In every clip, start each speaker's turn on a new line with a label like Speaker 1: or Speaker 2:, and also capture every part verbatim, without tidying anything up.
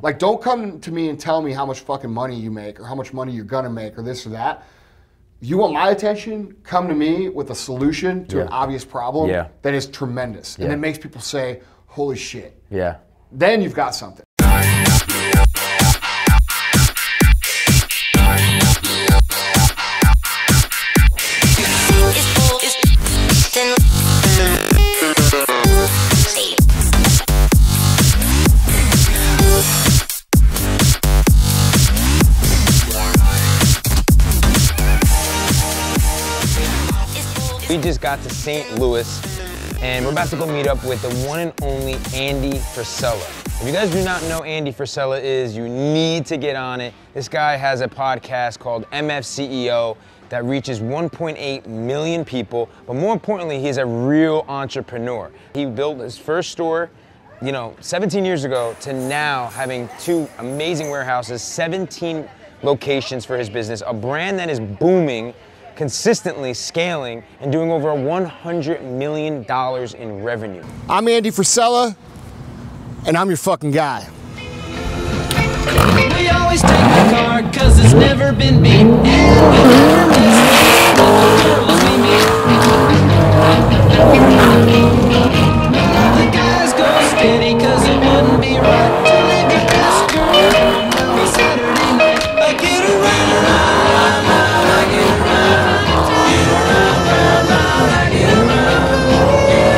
Speaker 1: Like, don't come to me and tell me how much fucking money you make or how much money you're gonna make or this or that. You want my attention, come to me with a solution to
Speaker 2: yeah.
Speaker 1: an obvious problem
Speaker 2: yeah.
Speaker 1: that is tremendous.
Speaker 2: Yeah.
Speaker 1: And it makes people say, holy shit.
Speaker 2: Yeah.
Speaker 1: Then you've got something.
Speaker 2: We just got to Saint Louis, and we're about to go meet up with the one and only Andy Frisella. If you guys do not know Andy Frisella is, you need to get on it. This guy has a podcast called M F C E O that reaches one point eight million people, but more importantly, he's a real entrepreneur. He built his first store, you know, seventeen years ago to now having two amazing warehouses, seventeen locations for his business, a brand that is booming, consistently scaling and doing over one hundred million dollars in revenue.
Speaker 1: I'm Andy Frisella, and I'm your fucking guy.
Speaker 3: We always take the car cause it's never been beat. The guys go steady cause it wouldn't be right to live your best girl every Saturday night. I get around, I get around, get around, round, round, I get around, get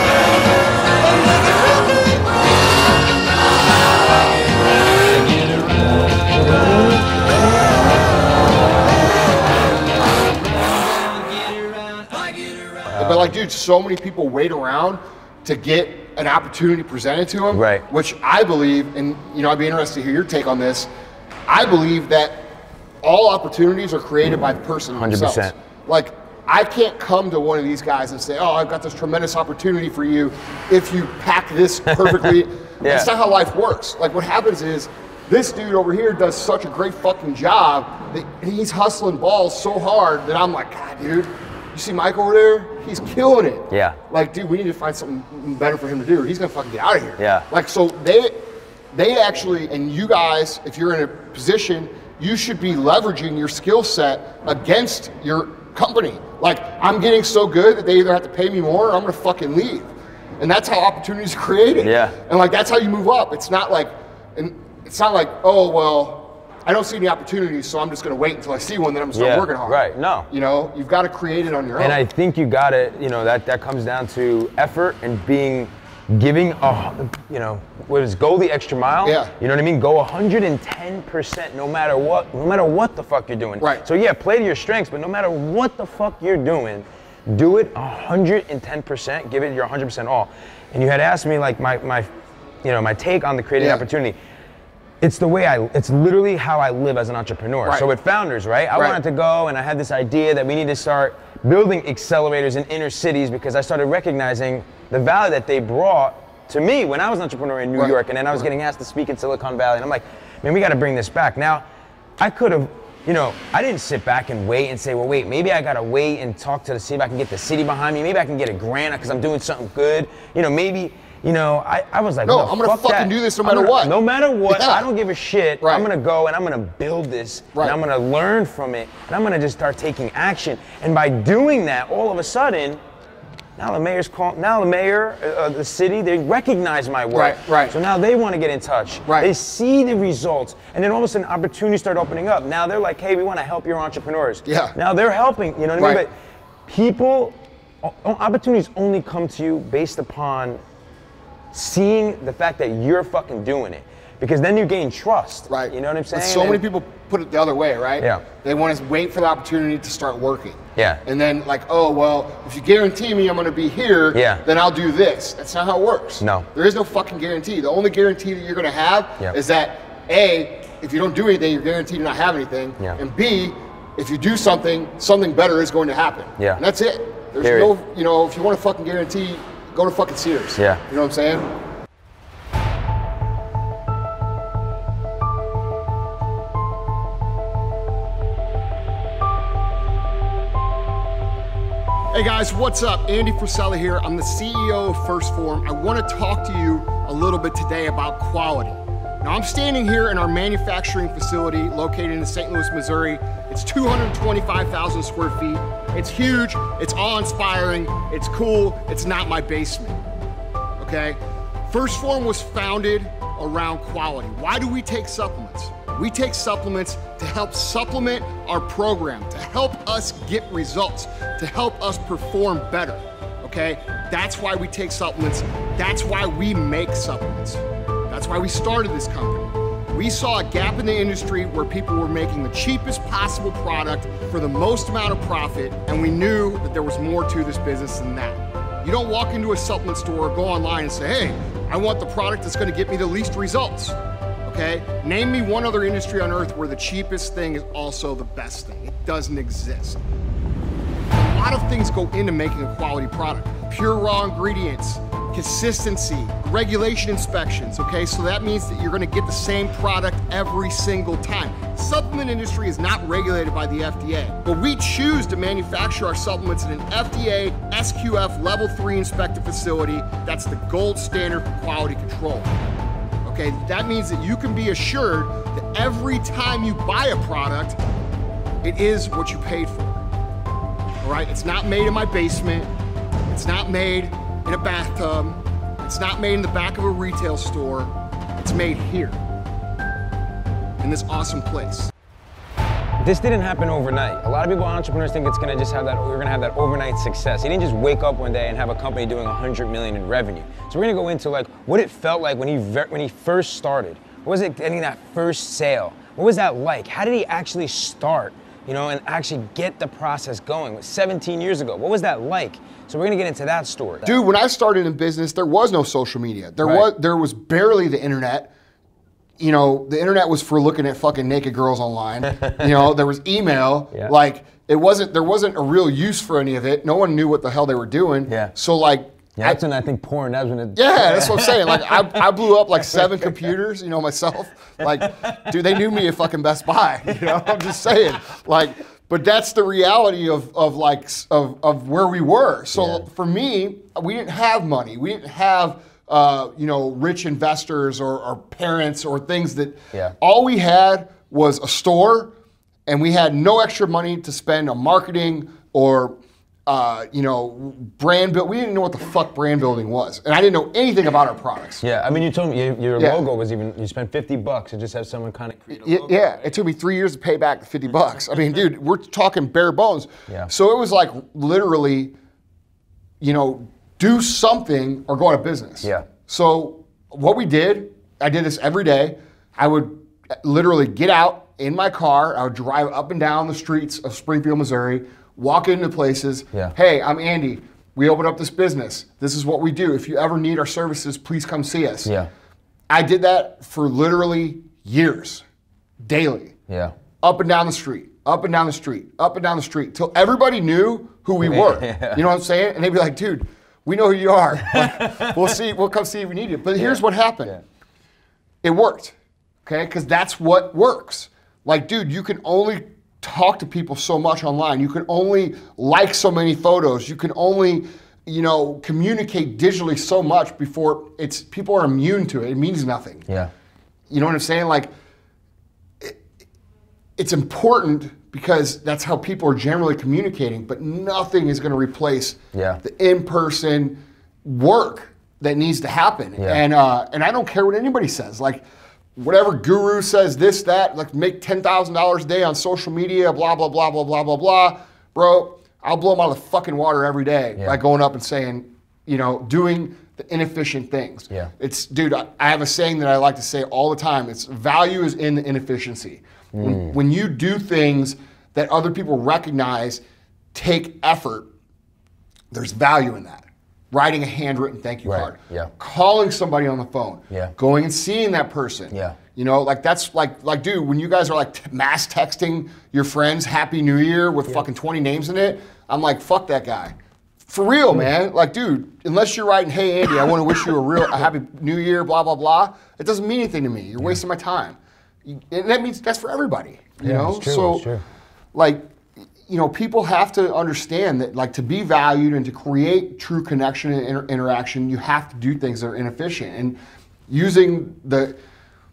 Speaker 1: But like, dude, so many people wait around to get an opportunity presented to them.
Speaker 2: Right.
Speaker 1: Which I believe, and you know, I'd be interested to hear your take on this. I believe that all opportunities are created by the person themselves.
Speaker 2: one hundred percent.
Speaker 1: Like, I can't come to one of these guys and say, oh, I've got this tremendous opportunity for you if you pack this perfectly.
Speaker 2: Yeah.
Speaker 1: That's not how life works. Like, what happens is, this dude over here does such a great fucking job that he's hustling balls so hard that I'm like, God, dude, you see Mike over there? He's killing it.
Speaker 2: Yeah.
Speaker 1: Like, dude, we need to find something better for him to do. He's gonna fucking get out of here.
Speaker 2: Yeah.
Speaker 1: Like, so they, they actually, and you guys, if you're in a position, you should be leveraging your skill set against your company. Like, I'm getting so good that they either have to pay me more or I'm gonna fucking leave. And that's how opportunities are created.
Speaker 2: Yeah.
Speaker 1: And like, that's how you move up. It's not like, and it's not like, oh, well, I don't see any opportunities, so I'm just gonna wait until I see one, then I'm gonna start
Speaker 2: Yeah,
Speaker 1: working hard.
Speaker 2: right, no.
Speaker 1: You know, you've gotta create it on your
Speaker 2: And
Speaker 1: own.
Speaker 2: I think you got it, you know, that, that comes down to effort and being, giving, a, you know, what is, go the extra mile.
Speaker 1: Yeah.
Speaker 2: You know what I mean? Go one hundred ten percent no matter what, no matter what the fuck you're doing.
Speaker 1: Right.
Speaker 2: So yeah, play to your strengths, but no matter what the fuck you're doing, do it one hundred ten percent, give it your one hundred percent all. And you had asked me like my, my you know, my take on the creative
Speaker 1: Yeah.
Speaker 2: opportunity. It's the way I, it's literally how I live as an entrepreneur.
Speaker 1: Right.
Speaker 2: So with Founders, right? I
Speaker 1: Right.
Speaker 2: wanted to go and I had this idea that we need to start building accelerators in inner cities because I started recognizing the value that they brought to me when I was an entrepreneur in New
Speaker 1: Right.
Speaker 2: York, and then I was
Speaker 1: Right.
Speaker 2: getting asked to speak in Silicon Valley, and I'm like, man, we gotta bring this back. Now, I could have, you know, I didn't sit back and wait and say, well, wait, maybe I gotta wait and talk to the city if I can get the city behind me, maybe I can get a grant because I'm doing something good, you know, maybe, you know, I, I was like,
Speaker 1: No,
Speaker 2: no,
Speaker 1: I'm gonna
Speaker 2: fuck
Speaker 1: fucking
Speaker 2: that.
Speaker 1: do this no
Speaker 2: I'm
Speaker 1: matter
Speaker 2: gonna-
Speaker 1: what.
Speaker 2: No matter what,
Speaker 1: Yeah.
Speaker 2: I don't give a shit.
Speaker 1: Right.
Speaker 2: I'm gonna go and I'm gonna build this,
Speaker 1: Right.
Speaker 2: and I'm gonna learn from it, and I'm gonna just start taking action. And by doing that, all of a sudden, now the mayor's call, now the mayor of the city, they recognize my work.
Speaker 1: Right, right.
Speaker 2: So now they want to get in touch.
Speaker 1: Right.
Speaker 2: They see the results, and then all of a sudden opportunities start opening up. Now they're like, hey, we want to help your entrepreneurs.
Speaker 1: Yeah.
Speaker 2: Now they're helping, you know what I mean?
Speaker 1: Right.
Speaker 2: But people, o- opportunities only come to you based upon seeing the fact that you're fucking doing it. Because then you gain trust.
Speaker 1: Right.
Speaker 2: You know what I'm saying?
Speaker 1: But so
Speaker 2: And-
Speaker 1: many people put it the other way, right?
Speaker 2: Yeah.
Speaker 1: They want to wait for the opportunity to start working.
Speaker 2: Yeah.
Speaker 1: And then like, oh, well, if you guarantee me I'm going to be here,
Speaker 2: Yeah.
Speaker 1: then I'll do this. That's not how it works.
Speaker 2: No.
Speaker 1: There is no fucking guarantee. The only guarantee that you're going to have
Speaker 2: Yeah.
Speaker 1: is that A, if you don't do anything, you're guaranteed to not have anything.
Speaker 2: Yeah.
Speaker 1: And B, if you do something, something better is going to happen.
Speaker 2: Yeah.
Speaker 1: And that's it. There's
Speaker 2: Period.
Speaker 1: no, you know, if you want a fucking guarantee, go to fucking Sears.
Speaker 2: Yeah.
Speaker 1: You know what I'm saying? Hey guys, what's up? Andy Frisella here. I'm the C E O of First Form. I want to talk to you a little bit today about quality. Now I'm standing here in our manufacturing facility located in Saint Louis, Missouri. It's two hundred twenty-five thousand square feet. It's huge, it's awe-inspiring, it's cool, it's not my basement, okay? First Form was founded around quality. Why do we take supplements? We take supplements to help supplement our program, to help us get results, to help us perform better, okay? That's why we take supplements. That's why we make supplements. That's why we started this company. We saw a gap in the industry where people were making the cheapest possible product for the most amount of profit, and we knew that there was more to this business than that. You don't walk into a supplement store or go online and say, hey, I want the product that's gonna get me the least results. Okay? Name me one other industry on earth where the cheapest thing is also the best thing. It doesn't exist. A lot of things go into making a quality product. Pure raw ingredients, consistency, regulation inspections, okay? So that means that you're gonna get the same product every single time. Supplement industry is not regulated by the F D A, but we choose to manufacture our supplements in an F D A S Q F level three inspected facility. That's the gold standard for quality control. Okay, that means that you can be assured that every time you buy a product, it is what you paid for. All right, it's not made in my basement. It's not made in a bathtub. It's not made in the back of a retail store. It's made here, in this awesome place.
Speaker 2: This didn't happen overnight. A lot of people, entrepreneurs, think it's gonna just have that, we're gonna have that overnight success. You didn't just wake up one day and have a company doing one hundred million in revenue. So we're gonna go into like what it felt like when he when he first started. What was it getting that first sale? What was that like? How did he actually start, you know, and actually get the process going? It was seventeen years ago. What was that like? So we're gonna get into that story.
Speaker 1: Dude, when I started in business, there was no social media. There
Speaker 2: Right.
Speaker 1: was there was barely the internet. You know, the internet was for looking at fucking naked girls online. You know, there was email.
Speaker 2: Yeah.
Speaker 1: Like, it wasn't, there wasn't a real use for any of it. No one knew what the hell they were doing.
Speaker 2: Yeah.
Speaker 1: So like,
Speaker 2: Yeah, that's when I think porn, that's when it...
Speaker 1: yeah, that's what I'm saying. Like, I, I blew up like seven computers, you know, myself. Like, dude, they knew me at fucking Best Buy. You know, I'm just saying. Like, but that's the reality of, of like, of, of where we were. So
Speaker 2: Yeah.
Speaker 1: for me, we didn't have money. We didn't have, uh, you know, rich investors or, or parents or things that,
Speaker 2: Yeah.
Speaker 1: all we had was a store, and we had no extra money to spend on marketing or, uh, you know, brand build. We didn't know what the fuck brand building was, and I didn't know anything about our products.
Speaker 2: Yeah, I mean, you told me your, your
Speaker 1: Yeah.
Speaker 2: logo was even, you spent fifty bucks to just have someone kind of create a
Speaker 1: Yeah,
Speaker 2: logo.
Speaker 1: yeah, it took me three years to pay back the fifty bucks. I mean, dude, we're talking bare bones.
Speaker 2: Yeah.
Speaker 1: So it was like literally, you know, do something or go out of business.
Speaker 2: Yeah.
Speaker 1: So what we did, I did this every day. I would literally get out in my car. I would drive up and down the streets of Springfield, Missouri, walk into places.
Speaker 2: Yeah.
Speaker 1: Hey, I'm Andy. We opened up this business. This is what we do. If you ever need our services, please come see us.
Speaker 2: Yeah,
Speaker 1: I did that for literally years, daily.
Speaker 2: yeah.
Speaker 1: Up and down the street, up and down the street, up and down the street, till everybody knew who we were.
Speaker 2: Yeah.
Speaker 1: You know what I'm saying? And they'd be like, dude, we know who you are. Like, we'll see, we'll come see if we need you. But here's what happened.
Speaker 2: Yeah.
Speaker 1: It worked, okay? Because that's what works. Like, dude, you can only talk to people so much online. You can only like so many photos. You can only, you know, communicate digitally so much before it's, people are immune to it. It means nothing.
Speaker 2: Yeah.
Speaker 1: You know what I'm saying? Like, it, it's important because that's how people are generally communicating, but nothing is going to replace
Speaker 2: Yeah.
Speaker 1: the in-person work that needs to happen.
Speaker 2: Yeah.
Speaker 1: And uh, and I don't care what anybody says. Like, whatever guru says this, that, like make ten thousand dollars a day on social media, blah, blah, blah, blah, blah, blah, blah. Bro, I'll blow them out of the fucking water every day
Speaker 2: Yeah.
Speaker 1: by going up and saying, you know, doing the inefficient things.
Speaker 2: Yeah.
Speaker 1: It's, dude, I, I have a saying that I like to say all the time. It's value is in the inefficiency.
Speaker 2: Mm.
Speaker 1: When, when you do things that other people recognize take effort, there's value in that. Writing a handwritten thank you
Speaker 2: Right,
Speaker 1: card.
Speaker 2: yeah.
Speaker 1: Calling somebody on the phone.
Speaker 2: Yeah.
Speaker 1: Going and seeing that person.
Speaker 2: Yeah.
Speaker 1: You know, like that's like, like, dude, when you guys are like t- mass texting your friends Happy New Year with fucking twenty names in it, I'm like, fuck that guy. For real, man. Like, dude, unless you're writing, hey, Andy, I want to wish you a real a happy new year, blah, blah, blah, it doesn't mean anything to me. You're wasting my time. You- And that means that's for everybody, you
Speaker 2: Yeah,
Speaker 1: know?
Speaker 2: it's true,
Speaker 1: so,
Speaker 2: it's true.
Speaker 1: like, you know, people have to understand that, like, to be valued and to create true connection and inter- interaction, you have to do things that are inefficient. And using the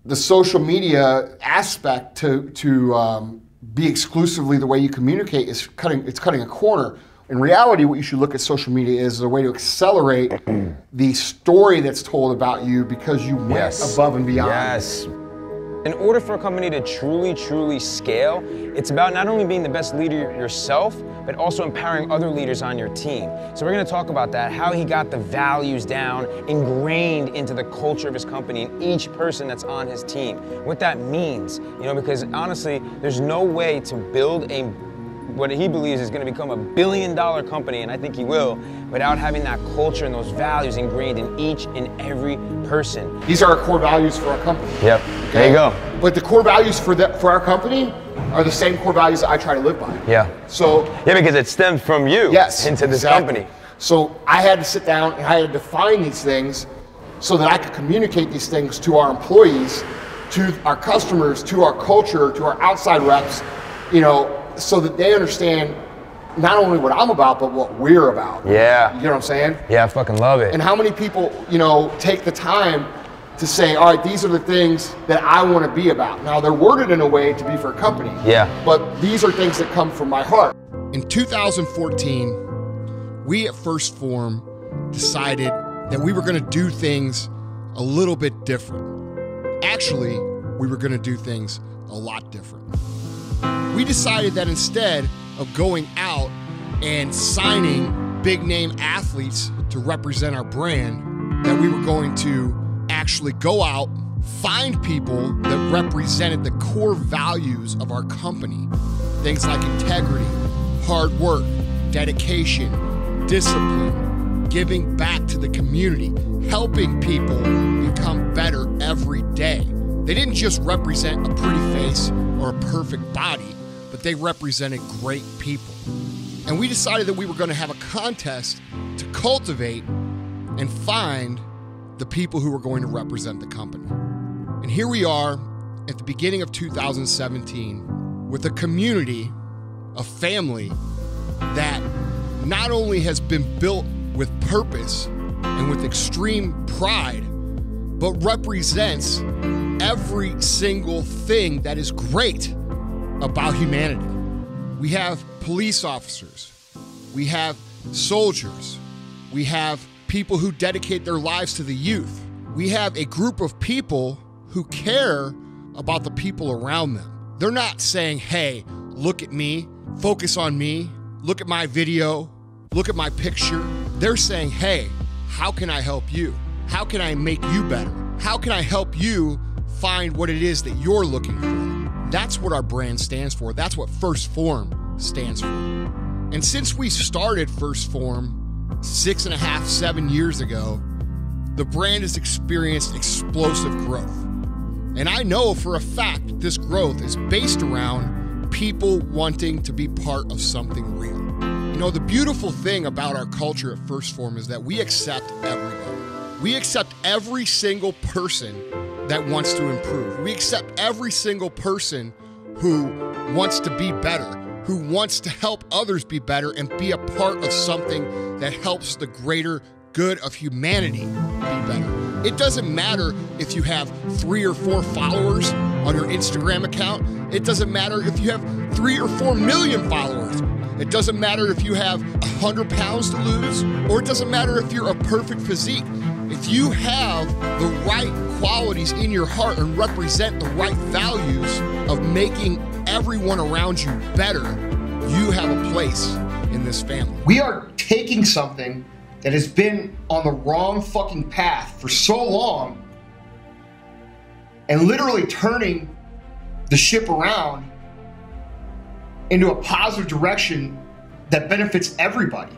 Speaker 1: the social media aspect to, to um, be exclusively the way you communicate is cutting, it's cutting a corner. In reality, what you should look at social media is a way to accelerate the story that's told about you because you went
Speaker 2: Yes.
Speaker 1: above and beyond.
Speaker 2: Yes. In order for a company to truly, truly scale, it's about not only being the best leader yourself, but also empowering other leaders on your team. So we're gonna talk about that, how he got the values down, ingrained into the culture of his company and each person that's on his team. What that means, you know, because honestly, there's no way to build a what he believes is going to become a billion dollar company, and I think he will, without having that culture and those values ingrained in each and every person.
Speaker 1: These are our core values for our company.
Speaker 2: Yep,
Speaker 1: Okay?
Speaker 2: there you go.
Speaker 1: But the core values for, the, for our company are the same core values that I try to live by.
Speaker 2: Yeah.
Speaker 1: So,
Speaker 2: Yeah, because it stems from you
Speaker 1: yes,
Speaker 2: into this
Speaker 1: exactly.
Speaker 2: company.
Speaker 1: So I had to sit down and I had to define these things so that I could communicate these things to our employees, to our customers, to our culture, to our outside reps, you know, so that they understand not only what I'm about, but what we're about.
Speaker 2: Yeah.
Speaker 1: You know what I'm saying?
Speaker 2: Yeah, I fucking love it.
Speaker 1: And how many people, you know, take the time to say, all right, these are the things that I want to be about. Now, they're worded in a way to be for a company.
Speaker 2: Yeah.
Speaker 1: But these are things that come from my heart. In two thousand fourteen, we at First Form decided that we were going to do things a little bit different. Actually, we were going to do things a lot different. We decided that instead of going out and signing big name athletes to represent our brand, that we were going to actually go out, find people that represented the core values of our company. Things like integrity, hard work, dedication, discipline, giving back to the community, helping people become better every day. They didn't just represent a pretty face or a perfect body, but they represented great people. And we decided that we were going to have a contest to cultivate and find the people who were going to represent the company. And here we are at the beginning of two thousand seventeen with a community, a family that not only has been built with purpose and with extreme pride, but represents every single thing that is great about humanity. We have police officers, we have soldiers, we have people who dedicate their lives to the youth. We have a group of people who care about the people around them. They're not saying, hey, look at me, focus on me, look at my video, look at my picture. They're saying, hey, how can I help you? How can I make you better? How can I help you find what it is that you're looking for? That's what our brand stands for. That's what First Form stands for. And since we started First Form six and a half, seven years ago, the brand has experienced explosive growth. And I know for a fact that this growth is based around people wanting to be part of something real. You know, the beautiful thing about our culture at First Form is that we accept everybody. We accept every single person that wants to improve. We accept every single person who wants to be better, who wants to help others be better and be a part of something that helps the greater good of humanity be better. It doesn't matter if you have three or four followers on your Instagram account. It doesn't matter if you have three or four million followers. It doesn't matter if you have a hundred pounds to lose, or it doesn't matter if you're a perfect physique. If you have the right qualities in your heart and represent the right values of making everyone around you better, you have a place in this family. We are taking something that has been on the wrong fucking path for so long and literally turning the ship around into a positive direction that benefits everybody.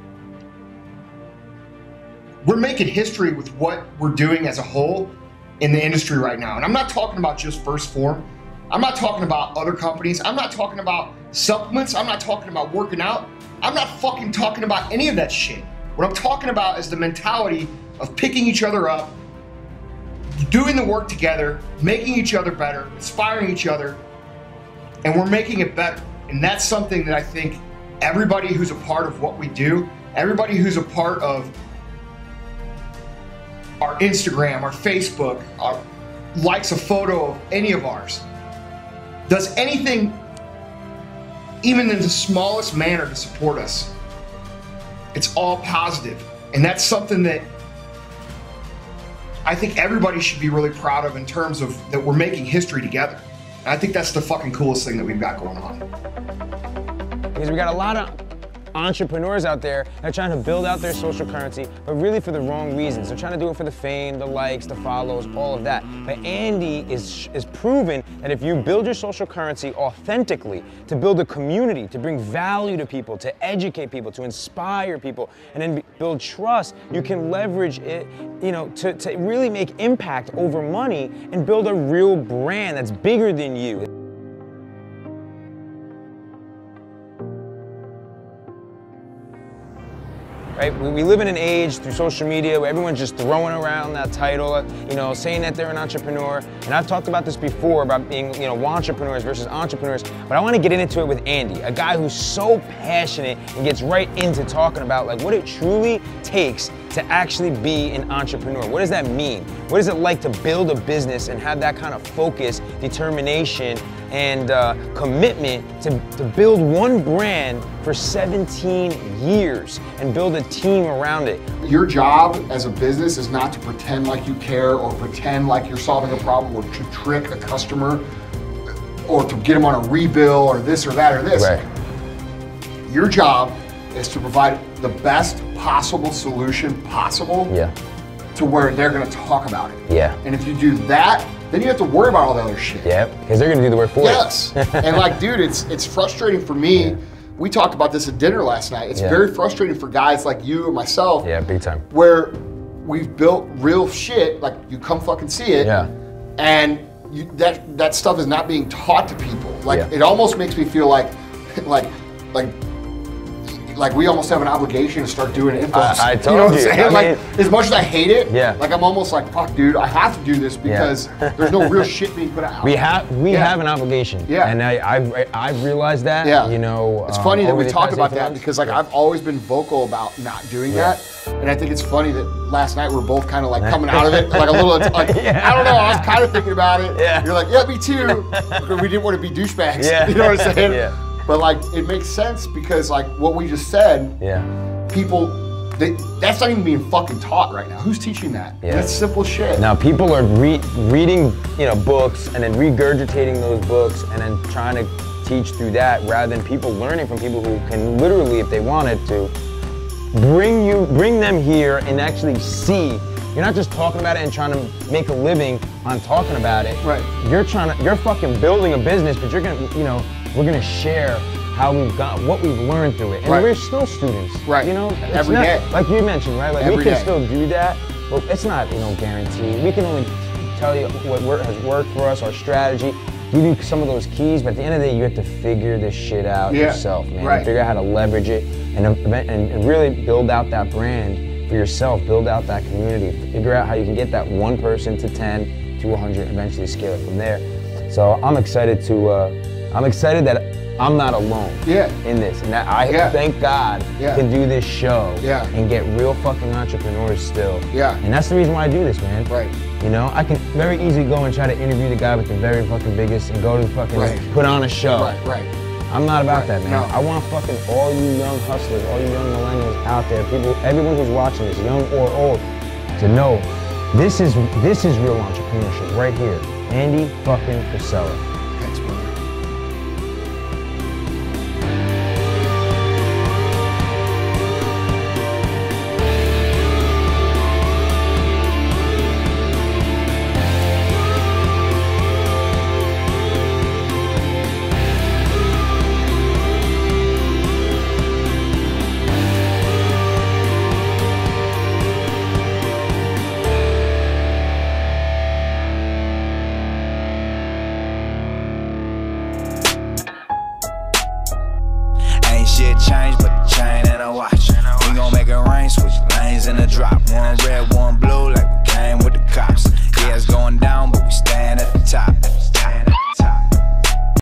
Speaker 1: We're making history with what we're doing as a whole in the industry right now. And I'm not talking about just First Form. I'm not talking about other companies. I'm not talking about supplements. I'm not talking about working out. I'm not fucking talking about any of that shit. What I'm talking about is the mentality of picking each other up, doing the work together, making each other better, inspiring each other, and we're making it better. And that's something that I think everybody who's a part of what we do, everybody who's a part of our Instagram, our Facebook, our
Speaker 4: likes a photo of any of ours, does anything, even in the smallest manner, to support us, it's all positive. And that's something that I think everybody should be really proud of in terms of that we're making history together. And I think that's the fucking coolest thing that we've got going on.
Speaker 2: Because we got a lot of entrepreneurs out there that are trying to build out their social currency, but really for the wrong reasons. They're trying to do it for the fame, the likes, the follows, all of that. But Andy is, is proven that if you build your social currency authentically, to build a community, to bring value to people, to educate people, to inspire people, and then build trust, you can leverage it, you know, to, to really make impact over money and build a real brand that's bigger than you. Right? We, we live in an age through social media where everyone's just throwing around that title, you know, saying that they're an entrepreneur. And I've talked about this before about being, you know, entrepreneurs versus entrepreneurs, but I want to get into it with Andy, a guy who's so passionate and gets right into talking about like what it truly takes to actually be an entrepreneur. What does that mean? What is it like to build a business and have that kind of focus, determination, and uh, commitment to, to build one brand for seventeen years and build a team around it?
Speaker 1: Your job as a business is not to pretend like you care or pretend like you're solving a problem or to trick a customer or to get them on a rebill or this or that or this.
Speaker 2: Right.
Speaker 1: Your job is to provide the best possible solution possible
Speaker 2: Yeah.
Speaker 1: to where they're gonna talk about it.
Speaker 2: Yeah.
Speaker 1: And if you do that, then you have to worry about all the other shit.
Speaker 2: Yeah, because they're gonna do the work for
Speaker 1: yes.
Speaker 2: you.
Speaker 1: Yes, and like, dude, it's it's frustrating for me.
Speaker 2: Yeah.
Speaker 1: We talked about this at dinner last night. It's
Speaker 2: Yeah.
Speaker 1: very frustrating for guys like you and myself.
Speaker 2: Yeah, big time.
Speaker 1: Where we've built real shit, like you come fucking see it.
Speaker 2: Yeah.
Speaker 1: And you, that that stuff is not being taught to people. Like
Speaker 2: Yeah.
Speaker 1: it almost makes me feel like, like, like. Like we almost have an obligation to start doing infos.
Speaker 2: I, I told
Speaker 1: you know what I'm
Speaker 2: you.
Speaker 1: saying?
Speaker 2: I
Speaker 1: like
Speaker 2: mean,
Speaker 1: as much as I hate it,
Speaker 2: yeah.
Speaker 1: like I'm almost like, fuck, dude, I have to do this because
Speaker 2: Yeah.
Speaker 1: there's no real shit being put out.
Speaker 2: We have we
Speaker 1: Yeah.
Speaker 2: have an obligation.
Speaker 1: Yeah.
Speaker 2: And I, I've I've realized that.
Speaker 1: Yeah.
Speaker 2: You know.
Speaker 1: It's
Speaker 2: um,
Speaker 1: funny that
Speaker 2: over
Speaker 1: we
Speaker 2: the
Speaker 1: talk
Speaker 2: past
Speaker 1: about
Speaker 2: eighteen
Speaker 1: that
Speaker 2: months.
Speaker 1: because like
Speaker 2: Yeah.
Speaker 1: I've always been vocal about not doing
Speaker 2: Yeah.
Speaker 1: that, and I think it's funny that last night we're both kind of like coming out of it like a little like
Speaker 2: Yeah.
Speaker 1: I don't know. I was kind of thinking about it.
Speaker 2: Yeah.
Speaker 1: You're like, yeah, me too. Because we didn't want to be douchebags.
Speaker 2: Yeah.
Speaker 1: You know what I'm saying?
Speaker 2: Yeah.
Speaker 1: But like it makes sense because like what we just said.
Speaker 2: Yeah.
Speaker 1: People, they, that's not even being fucking taught right now. Who's teaching that?
Speaker 2: Yeah.
Speaker 1: That's simple shit.
Speaker 2: Now people are re reading, you know, books and then regurgitating those books and then trying to teach through that rather than people learning from people who can literally, if they wanted to, bring you, bring them here and actually see. You're not just talking about it and trying to make a living on talking about it.
Speaker 1: Right.
Speaker 2: You're trying to, you're fucking building a business, but you're gonna, you know, we're gonna share how we've got, what we've learned through it. And
Speaker 1: Right.
Speaker 2: we're still students.
Speaker 1: Right.
Speaker 2: You know, it's
Speaker 1: Every
Speaker 2: not,
Speaker 1: day.
Speaker 2: like you mentioned, right? Like
Speaker 1: Every
Speaker 2: we can
Speaker 1: day.
Speaker 2: still do that, but it's not, you know, guaranteed. We can only tell you what work, has worked for us, our strategy, give you some of those keys, but at the end of the day, you have to figure this shit out
Speaker 1: Yeah.
Speaker 2: yourself, man.
Speaker 1: Right.
Speaker 2: Figure out how to leverage it and, and, and really build out that brand for yourself, build out that community, figure out how you can get that one person to ten, to one hundred, eventually scale it from there. So I'm excited to, uh, I'm excited that I'm not alone
Speaker 1: Yeah.
Speaker 2: in this, and that I
Speaker 1: Yeah.
Speaker 2: thank God
Speaker 1: Yeah.
Speaker 2: can do this show
Speaker 1: Yeah.
Speaker 2: and get real fucking entrepreneurs still.
Speaker 1: Yeah.
Speaker 2: And that's the reason why I do this, man.
Speaker 1: Right.
Speaker 2: You know, I can very easily go and try to interview the guy with the very fucking biggest and go to fucking
Speaker 1: Right.
Speaker 2: put on a show.
Speaker 1: Right, right.
Speaker 2: I'm not about
Speaker 1: Right.
Speaker 2: that, man.
Speaker 1: No.
Speaker 2: I want fucking all you young hustlers, all you young millennials out there, people, everyone who's watching this, young or old, to know this is this is real entrepreneurship right here. Andy fucking Frisella.
Speaker 1: Thanks, brother.
Speaker 3: Shit changed, but the chain and a watch. We gon' make it rain, switch lanes in the drop. One red, one blue, like we came with the cops. Yeah, it's going down, but we stand at the top.